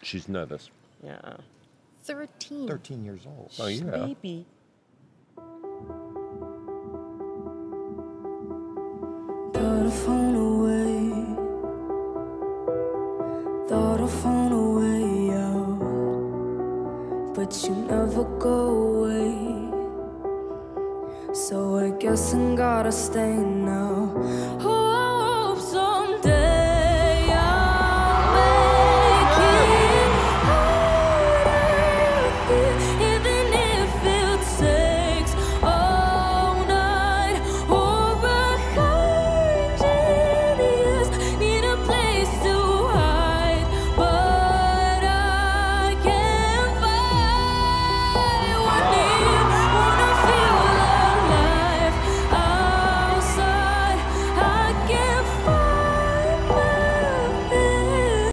She's nervous. Yeah. 13. 13 years old. Oh, yeah. Baby. Thought I'd phone away. Thought I'd phone away out, but you never go away. So I guess I gotta stay now. Oh,